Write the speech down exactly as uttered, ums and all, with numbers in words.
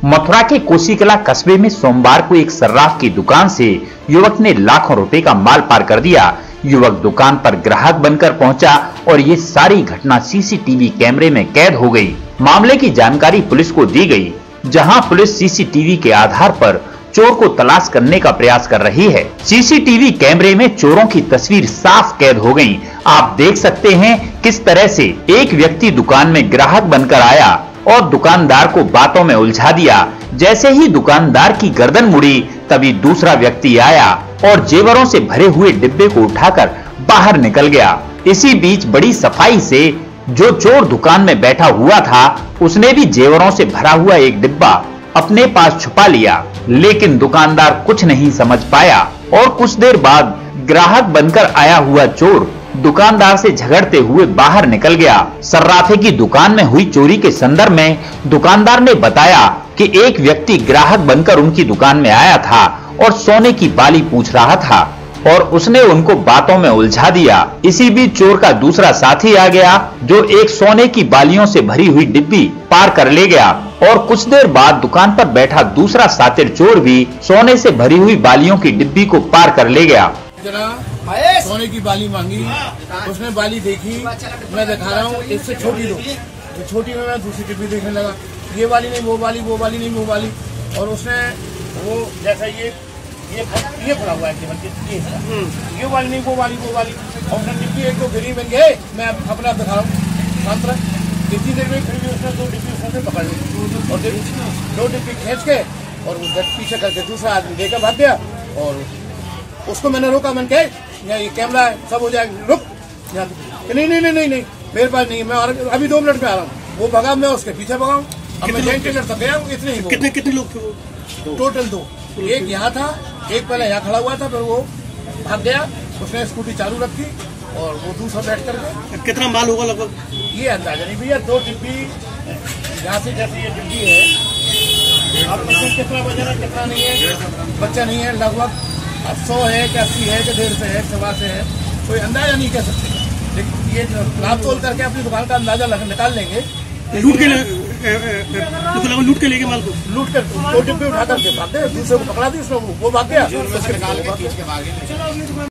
मथुरा के कोसीकला कस्बे में सोमवार को एक सर्राफ की दुकान से युवक ने लाखों रुपए का माल पार कर दिया। युवक दुकान पर ग्राहक बनकर पहुंचा और ये सारी घटना सीसीटीवी कैमरे में कैद हो गई। मामले की जानकारी पुलिस को दी गई, जहां पुलिस सीसीटीवी के आधार पर चोर को तलाश करने का प्रयास कर रही है। सीसीटीवी कैमरे में चोरों की तस्वीर साफ कैद हो गई। आप देख सकते हैं किस तरह से एक व्यक्ति दुकान में ग्राहक बनकर आया और दुकानदार को बातों में उलझा दिया। जैसे ही दुकानदार की गर्दन मुड़ी, तभी दूसरा व्यक्ति आया और जेवरों से भरे हुए डिब्बे को उठाकर बाहर निकल गया। इसी बीच बड़ी सफाई से जो चोर दुकान में बैठा हुआ था, उसने भी जेवरों से भरा हुआ एक डिब्बा अपने पास छुपा लिया, लेकिन दुकानदार कुछ नहीं समझ पाया और कुछ देर बाद ग्राहक बनकर आया हुआ चोर दुकानदार से झगड़ते हुए बाहर निकल गया। सर्राफे की दुकान में हुई चोरी के संदर्भ में दुकानदार ने बताया कि एक व्यक्ति ग्राहक बनकर उनकी दुकान में आया था और सोने की बाली पूछ रहा था और उसने उनको बातों में उलझा दिया। इसी बीच चोर का दूसरा साथी आ गया, जो एक सोने की बालियों से भरी हुई डिब्बी पार कर ले गया और कुछ देर बाद दुकान पर बैठा दूसरा सातिर चोर भी सोने से भरी हुई बालियों की डिब्बी को पार कर ले गया। सोने की बाली मांगी, उसने बाली देखी, मैं दिखा रहा हूँ इससे छोटी दो, तो छोटी में मैं दूसरी डिब्बी देखने लगा, ये वाली नहीं वो वाली, वो वाली नहीं वो वाली, और उसने वो जैसा ये ये ये पड़ा हुआ है ये ये वाली नहीं वो वाली वो वाली, और उसने डिब्बी एक दो गिरी बन गए। मैं अपने आप दिखा रहा हूँ शांत रह। इतनी देर में फिर भी उसने दो डिब्बी उसने पकड़ ली और दो डिब्बी खींच के और वो पीछे करके दूसरा आदमी लेकर भाग गया। और उसको मैंने रोका, मैंने कहा ये कैमरा है, सब हो जाएगा, रुक। नहीं नहीं नहीं नहीं नहीं मेरे पास नहीं, मैं और अभी दो मिनट में आ रहा हूँ। वो भगा, मैं उसके पीछे भगाऊँ। अब मैं जैन टेलर तक गया हूँ। इतने ही कितने कितने लोग थे वो? टोटल दो, एक यहाँ था, एक पहले यहाँ खड़ा हुआ था, फिर वो भाग गया। उसने स्कूटी चालू रखी और वो दूसरा बैठ कर गया। कितना माल होगा लगभग? ये अंदाजा नहीं भैया, दो डिब्बी यहाँ से जैसे ये डिब्बी है, अब इसमें कितना वजन है कितना नहीं है बच्चा नहीं है, लगभग अब सौ है कि अस्सी है कि डेढ़ से है सवा से है, कोई अंदाजा नहीं कह सकते। लेकिन ये नाप तोल करके अपनी दुकान का अंदाजा निकाल लेंगे। लूट के तो लूट के लेके माल को लूट कर दो डिब्बे उठा करके भाग गए, दूसरे को पकड़ा दी, उसने वो भाग गया।